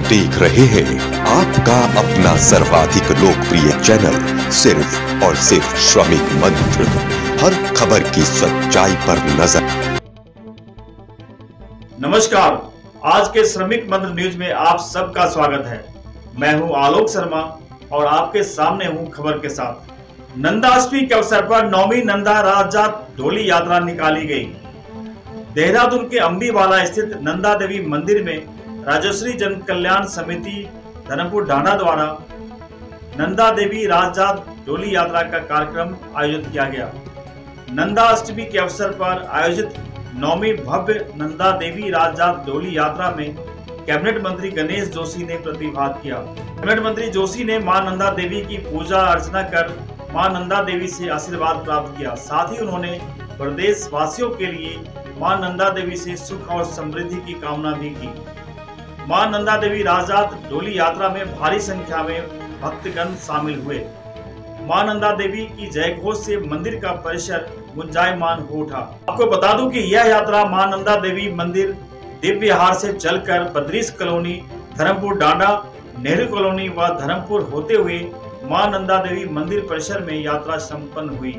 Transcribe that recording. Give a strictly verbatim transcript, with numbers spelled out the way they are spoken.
देख रहे हैं आपका अपना सर्वाधिक लोकप्रिय चैनल सिर्फ और सिर्फ श्रमिक मंत्र। हर खबर की सच्चाई पर नजर। नमस्कार, आज के श्रमिक मंत्र न्यूज में आप सबका स्वागत है। मैं हूं आलोक शर्मा और आपके सामने हूं खबर के साथ। नंदाष्टमी के अवसर पर नौवीं नंदा राजजात डोली यात्रा निकाली गई। देहरादून के अम्बीवाला स्थित नंदा देवी मंदिर में राजश्री जन कल्याण समिति धर्मपुर ढांढा द्वारा नंदा देवी राजजात डोली यात्रा का कार्यक्रम आयोजित किया गया। नंदा अष्टमी के अवसर पर आयोजित नौवीं भव्य नंदा देवी राजजात डोली यात्रा में कैबिनेट मंत्री गणेश जोशी ने प्रतिभाग किया। कैबिनेट मंत्री जोशी ने मां नंदा देवी की पूजा अर्चना कर मां नंदा देवी से आशीर्वाद प्राप्त किया। साथ ही उन्होंने प्रदेश वासियों के लिए मां नंदा देवी से सुख और समृद्धि की कामना भी की। मां नंदा देवी राजजात डोली यात्रा में भारी संख्या में भक्तगण शामिल हुए। मां नंदा देवी की जय घोष से मंदिर का परिसर गुंजायमान हो उठा। आपको बता दूं कि यह यात्रा मां नंदा देवी मंदिर दिव्य हार से चलकर बद्रीश कॉलोनी, धर्मपुर ढांढा, नेहरू कॉलोनी व धर्मपुर होते हुए मां नंदा देवी मंदिर परिसर में यात्रा संपन्न हुई।